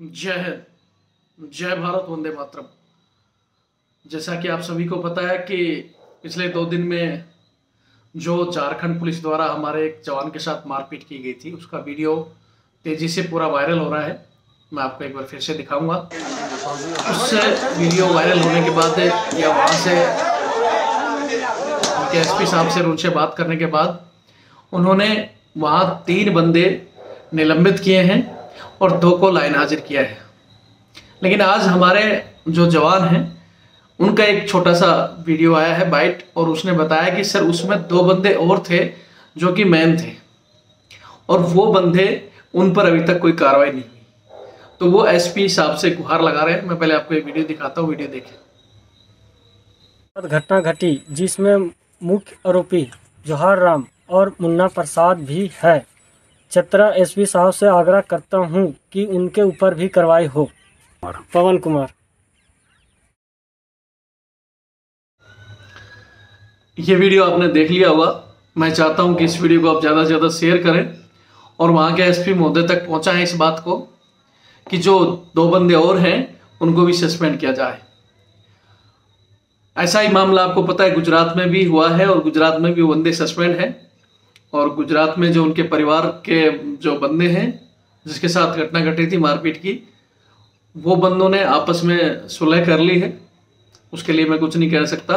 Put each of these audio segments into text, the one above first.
जय हिंद, जय भारत, वंदे मातरम। जैसा कि आप सभी को पता है कि पिछले 2 दिन में जो झारखंड पुलिस द्वारा हमारे एक जवान के साथ मारपीट की गई थी, उसका वीडियो तेजी से पूरा वायरल हो रहा है। मैं आपको एक बार फिर से दिखाऊंगा। उस वीडियो वायरल होने के बाद या वहाँ से उनके एसपी साहब से उनसे बात करने के बाद उन्होंने वहाँ 3 बंदे निलंबित किए हैं और 2 को लाइन हाजिर किया है। लेकिन आज हमारे जो जवान हैं उनका एक छोटा सा वीडियो आया है बाइट, और उसने बताया कि सर उसमें 2 बंदे और थे जो कि मैन थे और वो बंदे, उन पर अभी तक कोई कार्रवाई नहीं हुई। तो वो एसपी साहब से गुहार लगा रहे हैं। मैं पहले आपको एक वीडियो दिखाता हूँ, वीडियो देखें। घटना घटी जिसमें मुख्य आरोपी जौहर राम और मुन्ना प्रसाद भी है। चतरा एसपी साहब से आग्रह करता हूं कि उनके ऊपर भी कार्रवाई हो। पवन कुमार। ये वीडियो आपने देख लिया होगा। मैं चाहता हूं कि इस वीडियो को आप ज़्यादा से ज़्यादा शेयर करें और वहाँ के एसपी महोदय तक पहुँचाएं इस बात को कि जो 2 बंदे और हैं उनको भी सस्पेंड किया जाए। ऐसा ही मामला आपको पता है गुजरात में भी हुआ है और गुजरात में भी वो बंदे सस्पेंड हैं। और गुजरात में जो उनके परिवार के जो बंदे हैं जिसके साथ घटना घटी थी मारपीट की, वो बंदों ने आपस में सुलह कर ली है। उसके लिए मैं कुछ नहीं कह सकता।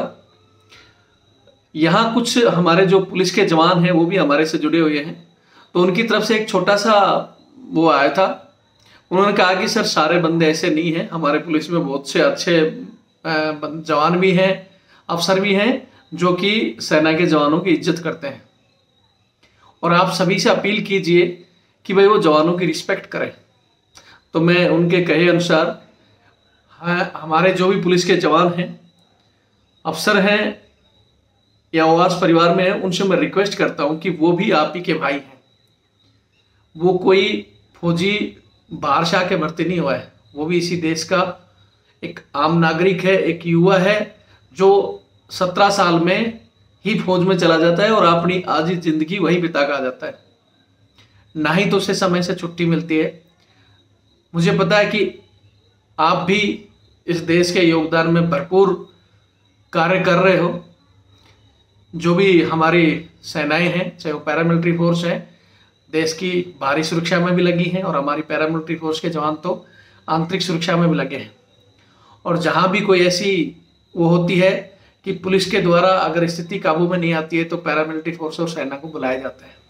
यहाँ कुछ हमारे जो पुलिस के जवान हैं वो भी हमारे से जुड़े हुए हैं, तो उनकी तरफ से एक छोटा सा वो आया था। उन्होंने कहा कि सर सारे बंदे ऐसे नहीं हैं, हमारे पुलिस में बहुत से अच्छे जवान भी हैं, अफसर भी हैं जो कि सेना के जवानों की इज्जत करते हैं। और आप सभी से अपील कीजिए कि भाई वो जवानों की रिस्पेक्ट करें। तो मैं उनके कहे अनुसार हमारे जो भी पुलिस के जवान हैं, अफसर हैं या आवास परिवार में हैं, उनसे मैं रिक्वेस्ट करता हूं कि वो भी आप ही के भाई हैं। वो कोई फौजी बाहर से आके भर्ती नहीं हुआ है, वो भी इसी देश का एक आम नागरिक है, एक युवा है जो 17 साल में ही फौज में चला जाता है और अपनी आधी जिंदगी वहीं बिता कर आ जाता है। ना ही तो उसे समय से छुट्टी मिलती है। मुझे पता है कि आप भी इस देश के योगदान में भरपूर कार्य कर रहे हो। जो भी हमारी सेनाएं हैं, चाहे वो पैरामिलिट्री फोर्स है, देश की बाहरी सुरक्षा में भी लगी हैं, और हमारी पैरामिलिट्री फोर्स के जवान तो आंतरिक सुरक्षा में भी लगे हैं। और जहां भी कोई ऐसी वो होती है कि पुलिस के द्वारा अगर स्थिति काबू में नहीं आती है तो पैरामिलिट्री फोर्स और सेना को बुलाया जाता है।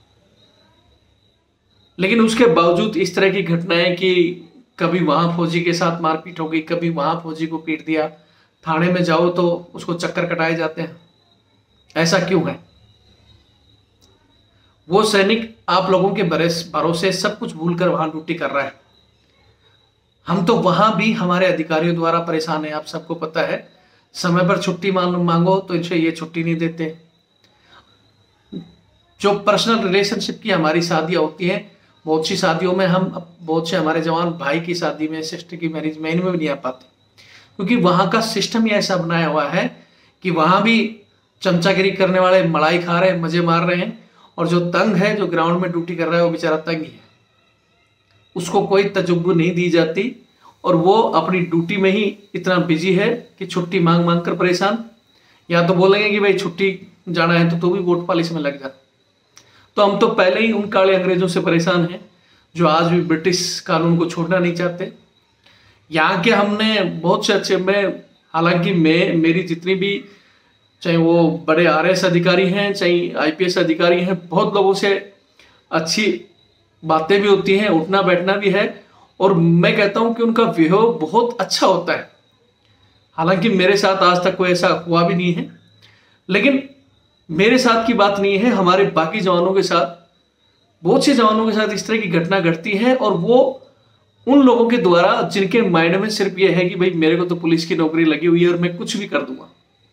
लेकिन उसके बावजूद इस तरह की घटनाएं कि कभी वहां फौजी के साथ मारपीट हो गई, कभी वहां फौजी को पीट दिया, थाने में जाओ तो उसको चक्कर कटाए जाते हैं। ऐसा क्यों है? वो सैनिक आप लोगों के भरोसे सब कुछ भूलकर वहां ड्यूटी कर रहा है। हम तो वहां भी हमारे अधिकारियों द्वारा परेशान है। आप सबको पता है, समय पर छुट्टी मांगो तो इनसे ये छुट्टी नहीं देते। जो पर्सनल रिलेशनशिप की हमारी शादियां होती हैं, बहुत सी शादियों में बहुत से हमारे जवान भाई की शादी में, सिस्टर की मैरिज में, इनमें भी नहीं आ पाते, क्योंकि वहां का सिस्टम ही ऐसा बनाया हुआ है कि वहां भी चमचागिरी करने वाले मलाई खा रहे हैं, मजे मार रहे हैं, और जो तंग है, जो ग्राउंड में ड्यूटी कर रहा है, वो बेचारा तंग ही है। उसको कोई तजुर्बा नहीं दी जाती और वो अपनी ड्यूटी में ही इतना बिजी है कि छुट्टी मांग मांग कर परेशान। या तो बोलेंगे कि भाई छुट्टी जाना है तो तू भी वोट पालिश में लग जा। तो हम तो पहले ही उन काले अंग्रेजों से परेशान हैं जो आज भी ब्रिटिश कानून को छोड़ना नहीं चाहते। यहाँ के हमने बहुत से अच्छे, हालांकि मेरी जितनी भी, चाहे वो बड़े आरएस अधिकारी हैं, चाहे आईपीएस अधिकारी हैं, बहुत लोगों से अच्छी बातें भी होती हैं, उठना बैठना भी है, और मैं कहता हूं कि उनका व्यवहार बहुत अच्छा होता है। हालांकि मेरे साथ आज तक कोई ऐसा हुआ भी नहीं है, लेकिन मेरे साथ की बात नहीं है, हमारे बाकी जवानों के साथ, बहुत से जवानों के साथ इस तरह की घटना घटती है। और वो उन लोगों के द्वारा जिनके माइंड में सिर्फ ये है कि भाई मेरे को तो पुलिस की नौकरी लगी हुई है और मैं कुछ भी कर दूंगा।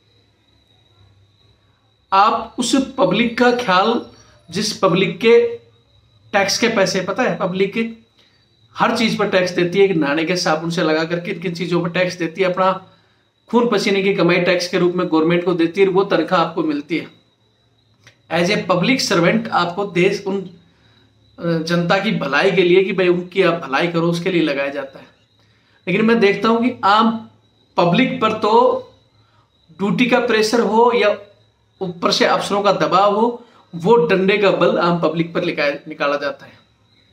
आप उस पब्लिक का ख्याल, जिस पब्लिक के टैक्स के पैसे, पता है पब्लिक के हर चीज पर टैक्स देती है, कि नहाने के साबुन से लगा कर किन किन चीजों पर टैक्स देती है, अपना खून पसीने की कमाई टैक्स के रूप में गवर्नमेंट को देती है, वो तनख्वाह आपको मिलती है। एज ए पब्लिक सर्वेंट आपको देश उन जनता की भलाई के लिए कि भाई उनकी आप भलाई करो, उसके लिए लगाया जाता है। लेकिन मैं देखता हूं कि आम पब्लिक पर तो ड्यूटी का प्रेशर हो या ऊपर से अफसरों का दबाव हो, वो डंडे का बल आम पब्लिक पर निकाला जाता है।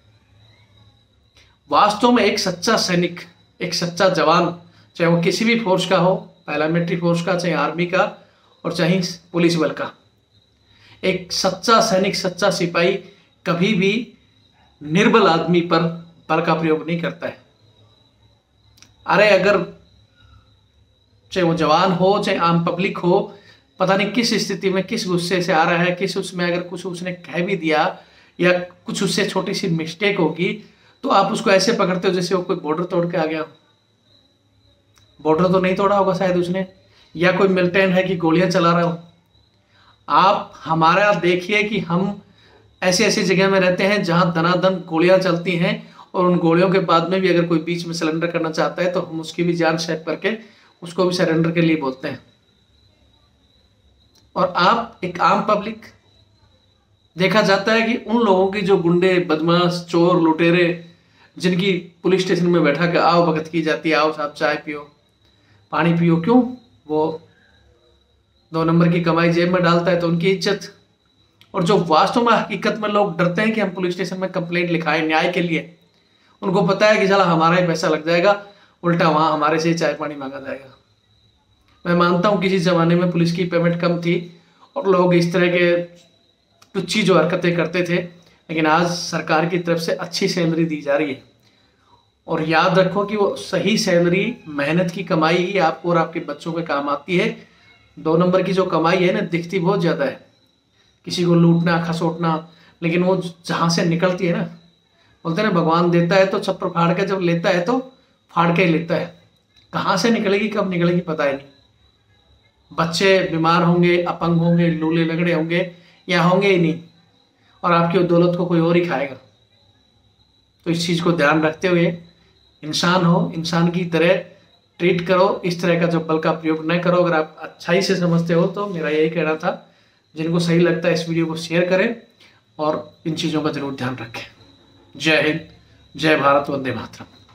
वास्तव में एक सच्चा सैनिक, एक सच्चा जवान, चाहे वो किसी भी फोर्स का हो, पैरामिलिट्री फोर्स का, चाहे आर्मी का और चाहे पुलिस बल का, एक सच्चा सैनिक, सच्चा सिपाही कभी भी निर्बल आदमी पर बल का प्रयोग नहीं करता है। अरे अगर चाहे वो जवान हो चाहे आम पब्लिक हो, पता नहीं किस स्थिति में, किस गुस्से से आ रहा है, किस उसमें अगर कुछ उसने कह भी दिया या कुछ उससे छोटी सी मिस्टेक होगी, तो आप उसको ऐसे पकड़ते हो जैसे वो कोई बॉर्डर तोड़ के आ गया। बॉर्डर तो नहीं तोड़ा होगा शायद उसने, या कोई मिलिटेंट है कि गोलियां चला रहा हो। आप हमारा देखिए कि हम ऐसी ऐसी जगह में रहते हैं जहां दनादन गोलियां चलती हैं, और उन गोलियों के बाद में भी अगर कोई बीच में सरेंडर करना चाहता है तो हम उसकी भी जान सेव करके उसको भी सरेंडर के लिए बोलते हैं। और आप एक आम पब्लिक, देखा जाता है कि उन लोगों की जो गुंडे, बदमाश, चोर, लुटेरे, जिनकी पुलिस स्टेशन में बैठा के आओ भगत की जाती है, आओ साहब चाय पियो, पानी पियो, क्यों? वो 2 नंबर की कमाई जेब में डालता है तो उनकी इज्जत। और जो वास्तव में हकीकत में लोग डरते हैं कि हम पुलिस स्टेशन में कंप्लेंट लिखाएं न्याय के लिए, उनको पता है कि चला हमारा ही पैसा लग जाएगा, उल्टा वहां हमारे से चाय पानी मांगा जाएगा। मैं मानता हूं किसी जमाने में पुलिस की पेमेंट कम थी और लोग इस तरह के तुच्छी जो हरकतें करते थे, लेकिन आज सरकार की तरफ से अच्छी सैलरी दी जा रही है। और याद रखो कि वो सही सैलरी, मेहनत की कमाई ही आपको और आपके बच्चों के काम आती है। 2 नंबर की जो कमाई है ना, दिखती बहुत ज़्यादा है, किसी को लूटना, खसोटना, लेकिन वो जहाँ से निकलती है ना, बोलते हैं ना भगवान देता है तो छप्पर फाड़ के, जब लेता है तो फाड़ के ही लेता है। कहाँ से निकलेगी, कब निकलेगी पता ही नहीं। बच्चे बीमार होंगे, अपंग होंगे, लूले लगड़े होंगे या होंगे ही नहीं, और आपकी दौलत को कोई और ही खाएगा। तो इस चीज़ को ध्यान रखते हुए इंसान हो, इंसान की तरह ट्रीट करो, इस तरह का जो बल का प्रयोग न करो। अगर आप अच्छाई से समझते हो तो मेरा यही कहना था। जिनको सही लगता है इस वीडियो को शेयर करें और इन चीज़ों का जरूर ध्यान रखें। जय हिंद, जय भारत, वंदे मातरम।